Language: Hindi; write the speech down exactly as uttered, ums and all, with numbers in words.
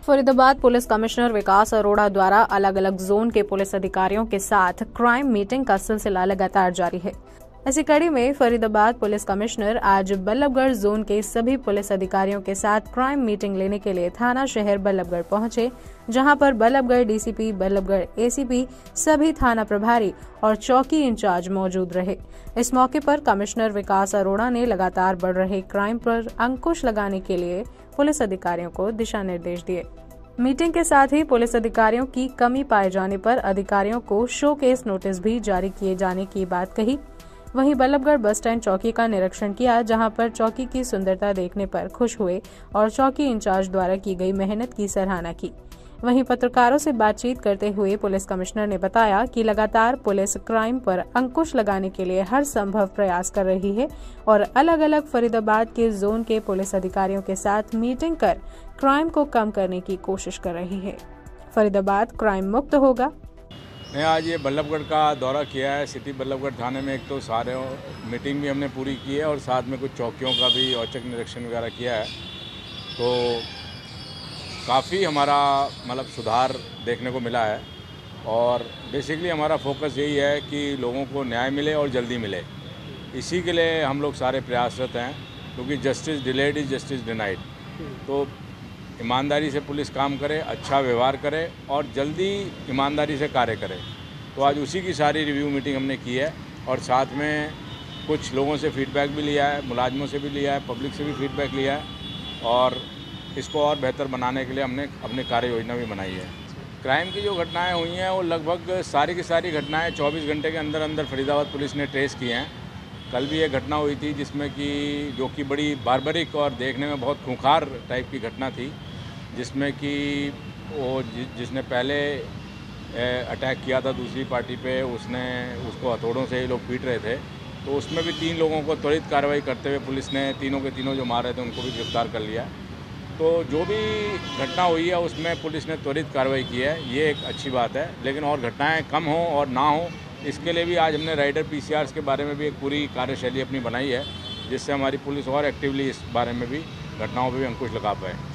फरीदाबाद पुलिस कमिश्नर विकास अरोड़ा द्वारा अलग अलग जोन के पुलिस अधिकारियों के साथ क्राइम मीटिंग का सिलसिला लगातार जारी है। इसी कड़ी में फरीदाबाद पुलिस कमिश्नर आज बल्लभगढ़ जोन के सभी पुलिस अधिकारियों के साथ क्राइम मीटिंग लेने के लिए थाना शहर बल्लभगढ़ पहुंचे, जहां पर बल्लभगढ़ डीसीपी, बल्लभगढ़ एसीपी, सभी थाना प्रभारी और चौकी इंचार्ज मौजूद रहे। इस मौके पर कमिश्नर विकास अरोड़ा ने लगातार बढ़ रहे क्राइम पर अंकुश लगाने के लिए पुलिस अधिकारियों को दिशा निर्देश दिए। मीटिंग के साथ ही पुलिस अधिकारियों की कमी पाए जाने पर अधिकारियों को शो केस नोटिस भी जारी किए जाने की बात कही। वहीं बल्लभगढ़ बस स्टैंड चौकी का निरीक्षण किया, जहां पर चौकी की सुंदरता देखने पर खुश हुए और चौकी इंचार्ज द्वारा की गई मेहनत की सराहना की। वहीं पत्रकारों से बातचीत करते हुए पुलिस कमिश्नर ने बताया कि लगातार पुलिस क्राइम पर अंकुश लगाने के लिए हर संभव प्रयास कर रही है और अलग अलग फरीदाबाद के जोन के पुलिस अधिकारियों के साथ मीटिंग कर क्राइम को कम करने की कोशिश कर रही है। फरीदाबाद क्राइम मुक्त होगा। मैं आज ये बल्लभगढ़ का दौरा किया है। सिटी बल्लभगढ़ थाने में एक तो सारे मीटिंग भी हमने पूरी की है और साथ में कुछ चौकियों का भी औचक निरीक्षण वगैरह किया है। तो काफ़ी हमारा मतलब सुधार देखने को मिला है और बेसिकली हमारा फोकस यही है कि लोगों को न्याय मिले और जल्दी मिले। इसी के लिए हम लोग सारे प्रयासरत हैं, क्योंकि justice delayed is justice denied. तो ईमानदारी से पुलिस काम करे, अच्छा व्यवहार करे और जल्दी ईमानदारी से कार्य करे। तो आज उसी की सारी रिव्यू मीटिंग हमने की है और साथ में कुछ लोगों से फीडबैक भी लिया है, मुलाजमों से भी लिया है, पब्लिक से भी फीडबैक लिया है और इसको और बेहतर बनाने के लिए हमने अपनी कार्य योजना भी बनाई है। क्राइम की जो घटनाएं हुई हैं वो लगभग सारी की सारी घटनाएं चौबीस घंटे के अंदर अंदर फरीदाबाद पुलिस ने ट्रेस की हैं। कल भी एक घटना हुई थी जिसमें कि जो कि बड़ी बार्बरिक और देखने में बहुत खूंखार टाइप की घटना थी, जिसमें कि वो जि, जिसने पहले अटैक किया था दूसरी पार्टी पे, उसने उसको हथौड़ों से ही लोग पीट रहे थे। तो उसमें भी तीन लोगों को त्वरित कार्रवाई करते हुए पुलिस ने तीनों के तीनों जो मार रहे थे उनको भी गिरफ्तार कर लिया। तो जो भी घटना हुई है उसमें पुलिस ने त्वरित कार्रवाई की है, ये एक अच्छी बात है। लेकिन और घटनाएं कम हों और ना हो, इसके लिए भी आज हमने राइडर पीसीआर्स के बारे में भी एक पूरी कार्यशैली अपनी बनाई है, जिससे हमारी पुलिस और एक्टिवली इस बारे में भी घटनाओं पर भी अंकुश लगा पाए।